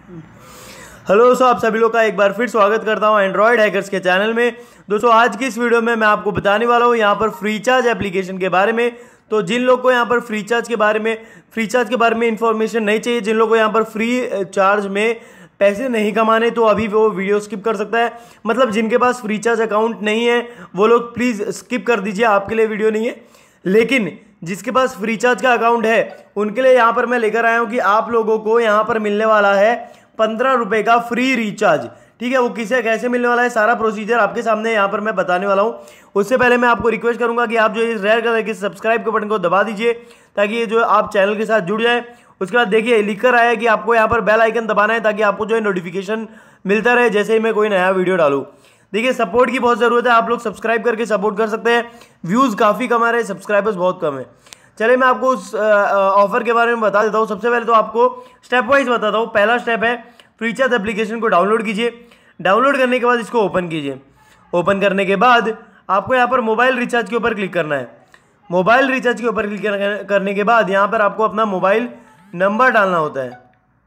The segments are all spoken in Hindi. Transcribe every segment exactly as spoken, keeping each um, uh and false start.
हेलो दोस्तों, आप सभी लोग का एक बार फिर स्वागत करता हूं एंड्रॉयड हैकर्स के चैनल में। दोस्तों आज की इस वीडियो में मैं आपको बताने वाला हूं यहां पर फ्रीचार्ज एप्लीकेशन के बारे में। तो जिन लोग को यहां पर फ्रीचार्ज के बारे में फ्रीचार्ज के बारे में इंफॉर्मेशन नहीं चाहिए, जिन लोग को यहां पर फ्री चार्ज में पैसे नहीं कमाने, तो अभी वो वीडियो स्किप कर सकता है। मतलब जिनके पास फ्रीचार्ज अकाउंट नहीं है वो लोग प्लीज़ स्किप कर दीजिए, आपके लिए वीडियो नहीं है। लेकिन जिसके पास फ्रीचार्ज का अकाउंट है उनके लिए यहाँ पर मैं लेकर आया हूँ कि आप लोगों को यहाँ पर मिलने वाला है पंद्रह रुपए का फ्री रिचार्ज। ठीक है, वो किसे कैसे मिलने वाला है सारा प्रोसीजर आपके सामने यहाँ पर मैं बताने वाला हूँ। उससे पहले मैं आपको रिक्वेस्ट करूंगा कि आप जो इस रेड कलर के सब्सक्राइब के बटन को दबा दीजिए ताकि ये जो आप चैनल के साथ जुड़ जाए। उसके बाद देखिए लिख कर आया कि आपको यहाँ पर बेल आइकन दबाना है ताकि आपको जो है नोटिफिकेशन मिलता रहे जैसे ही मैं कोई नया वीडियो डालूँ। देखिए सपोर्ट की बहुत ज़रूरत है, आप लोग सब्सक्राइब करके सपोर्ट कर सकते हैं। व्यूज़ काफ़ी कम आ रहे हैं, सब्सक्राइबर्स बहुत कम है। चलिए मैं आपको उस ऑफर के बारे में बता देता हूँ। सबसे पहले तो आपको स्टेप वाइज बताता हूँ। पहला स्टेप है फ्रीचार्ज एप्लीकेशन को डाउनलोड कीजिए। डाउनलोड करने के बाद इसको ओपन कीजिए। ओपन करने के बाद आपको यहाँ पर मोबाइल रिचार्ज के ऊपर क्लिक करना है। मोबाइल रिचार्ज के ऊपर क्लिक करने के बाद यहाँ पर आपको अपना मोबाइल नंबर डालना होता है।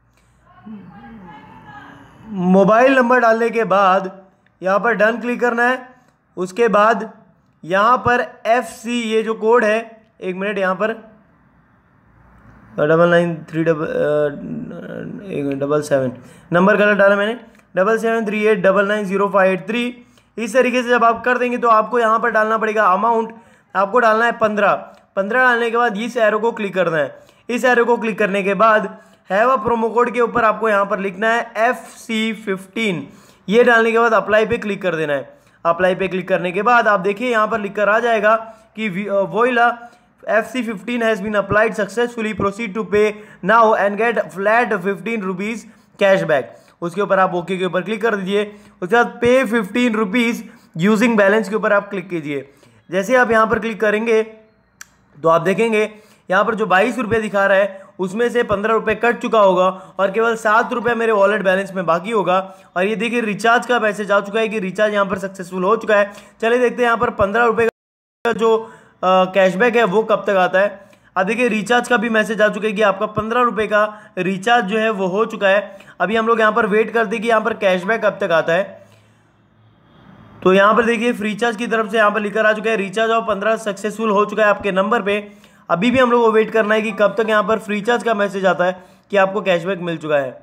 मोबाइल नंबर डालने के बाद यहाँ पर डन क्लिक करना है। उसके बाद यहाँ पर एफ सी ये जो कोड है, एक मिनट, यहाँ पर double nine three double double seven number गलत डाला मैंने, double seven three eight double nine zero five eight three. इस तरीके से जब आप कर देंगे तो आपको यहाँ पर डालना पड़ेगा अमाउंट। आपको डालना है पंद्रह। पंद्रह डालने के बाद इस एरो को क्लिक करना है। इस एरो को क्लिक करने के बाद हैव अ प्रोमो कोड के ऊपर आपको यहाँ पर लिखना है एफ सी फिफ्टीन। ये डालने के बाद अप्लाई पे क्लिक कर देना है। अप्लाई पे क्लिक करने के बाद आप देखिए यहाँ पर लिख कर आ जाएगा कि voila F C fifteen has been applied successfully, proceed to pay now and get flat fifteen rupees cashback. उसके ऊपर आप ओके के ऊपर क्लिक कर दीजिए। उसके बाद पे फिफ्टीन रुपीज़ यूजिंग बैलेंस के ऊपर आप क्लिक कीजिए। जैसे आप यहाँ पर क्लिक करेंगे तो आप देखेंगे यहाँ पर जो बाईस रुपये दिखा रहा है उसमें से पंद्रह रुपये कट चुका होगा और केवल सात रुपये मेरे वॉलेट बैलेंस में बाकी होगा। और ये देखिए रिचार्ज का मैसेज आ चुका है कि रिचार्ज यहाँ पर सक्सेसफुल हो चुका है। चलिए देखते हैं यहाँ पर पंद्रह रुपये का जो कैशबैक है वो कब तक आता है। अब देखिए रिचार्ज का भी मैसेज आ चुका है कि आपका पंद्रह रुपये का रिचार्ज जो है वो हो चुका है। अभी हम लोग यहाँ पर वेट करते हैं कि यहाँ पर कैशबैक कब तक आता है। तो यहाँ पर देखिए फ्रीचार्ज की तरफ से यहाँ पर लिखकर आ चुका है रिचार्ज और पंद्रह सक्सेसफुल हो चुका है आपके नंबर पे। अभी भी हम लोग को वेट करना है कि कब तक यहाँ पर फ्रीचार्ज का मैसेज आता है कि आपको कैशबैक मिल चुका है।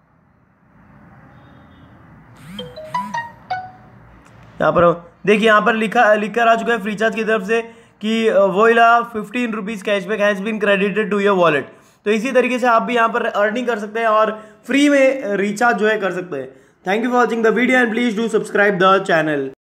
यहाँ पर देखिए यहाँ पर लिखा लिखकर आ चुका है फ्रीचार्ज की तरफ से कि voila fifteen rupees cashback has been credited to your wallet. तो इसी तरीके से आप भी यहाँ पर अर्निंग कर सकते हैं और फ्री में रिचार्ज जो है कर सकते हैं। Thank you for watching the video and please do subscribe the channel.